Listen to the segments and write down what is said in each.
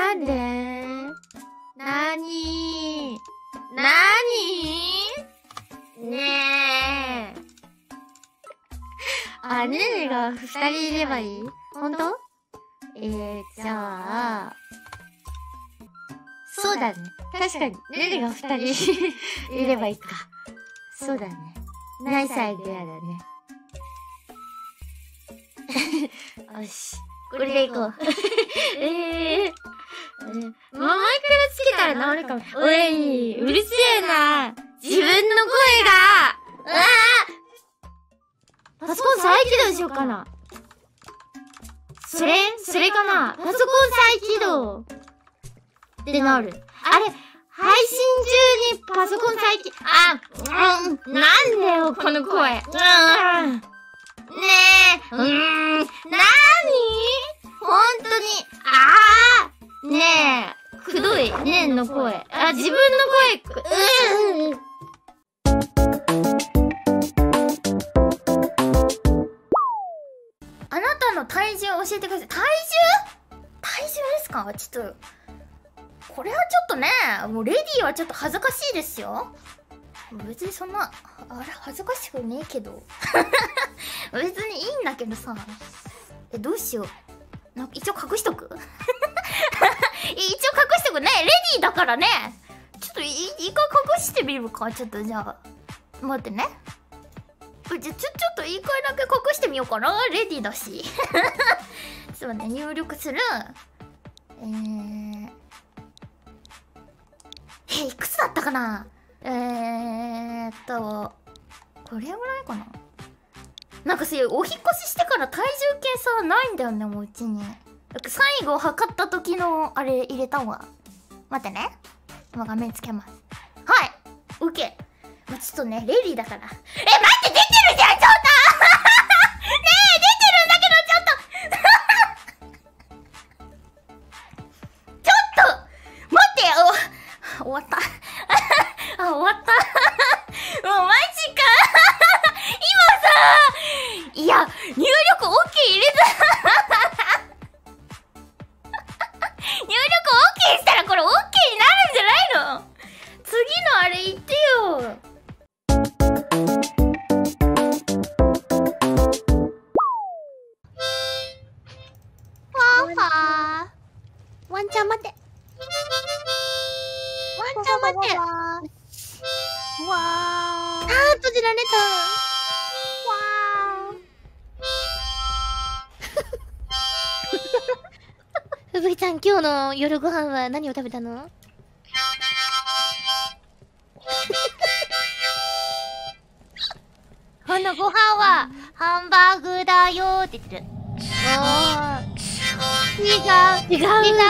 なんでなにねえ。あ、ねねが2人いればいい？ほんと？じゃあ、そうだね。確かに、ねねが2人いればいいか。そうだね。ナイスアイデアだね。よし。これでいこう。マイクラつけたら治るかも。おい、うるせえな。自分の声が、パソコン再起動しようかな。それかな。パソコン再起動ってなる。あれ、配信中にパソコン再起、なんだよ、この声。ねえ、なーに？ほんとに、ねえ、くどい、ねえの声。自分の声、 あなたの体重教えてください。体重ですか？ちょっと、これはちょっとね、もうレディーはちょっと恥ずかしいですよ。別にそんな、恥ずかしくねえけど。別にいいんだけどさ。どうしよう。なんか一応隠しとく？一応隠しとくね。レディーだからね。ちょっと一回隠してみるか。ちょっとじゃあ。待ってね。ちょっと一回だけ隠してみようかな。レディーだし。ちょっと待って、入力する。いくつだったかな。これぐらいかな。なんかお引っ越ししてから体重計さ、ないんだよね、もううちに。最後測った時の、あれ入れたわ。待ってね。今画面つけます。はい。オッケー。ちょっとね、レディーだから。待って、出てるじゃん、ちょっとねえ、出てるんだけど、ちょっと待ってよ。終わった。終わった。もうマジか。今さ、いや、入力 OK 入れた。入力 OK したらこれ OK になるんじゃないの？次のあれ言ってよ。 ワンちゃん待って。ワンちゃん待って。閉じられた。ふぶきちゃん、今日の夜ご飯は何を食べたの？このご飯はハンバーグだよーって言ってる。違うよ。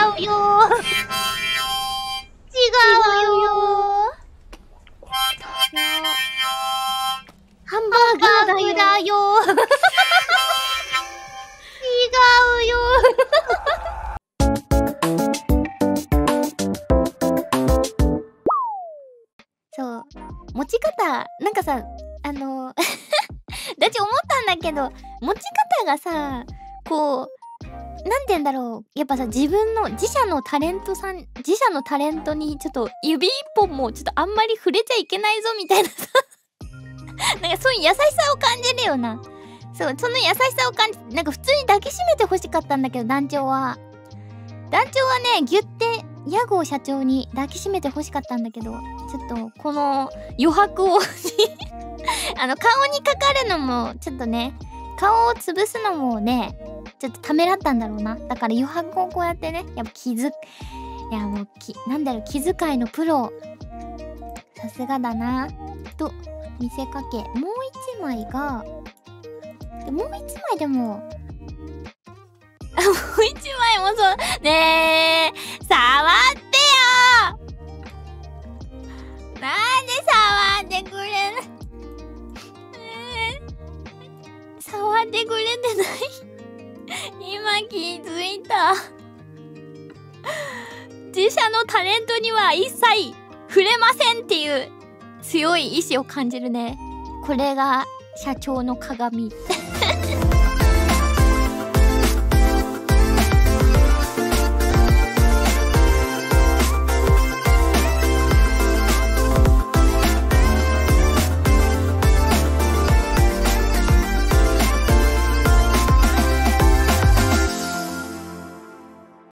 ハンバーグだよ。違うよ。そう。持ち方、なんかさ、私思ったんだけど、持ち方がさ、こう、なんて言うんだろう。やっぱさ、自社のタレントにちょっと指一本もちょっとあんまり触れちゃいけないぞみたいなさ。なんかそういう優しさを感じるよな。そう、その優しさを感じ、なんか普通に抱きしめて欲しかったんだけど、団長はね、ギュって屋号社長に抱きしめて欲しかったんだけど、ちょっとこの余白を顔にかかるのもちょっとね、顔を潰すのもね、ちょっとためらったんだろうな。だから余白をこうやってね、やっぱ気遣いのプロ、さすがだなと見せかけ、もう一枚でももう一枚もそうねえ、触ってよ。なんで触ってくれない、触ってくれてない。今気づいた。自社のタレントには一切触れませんっていう強い意志を感じるね。これが社長の鏡。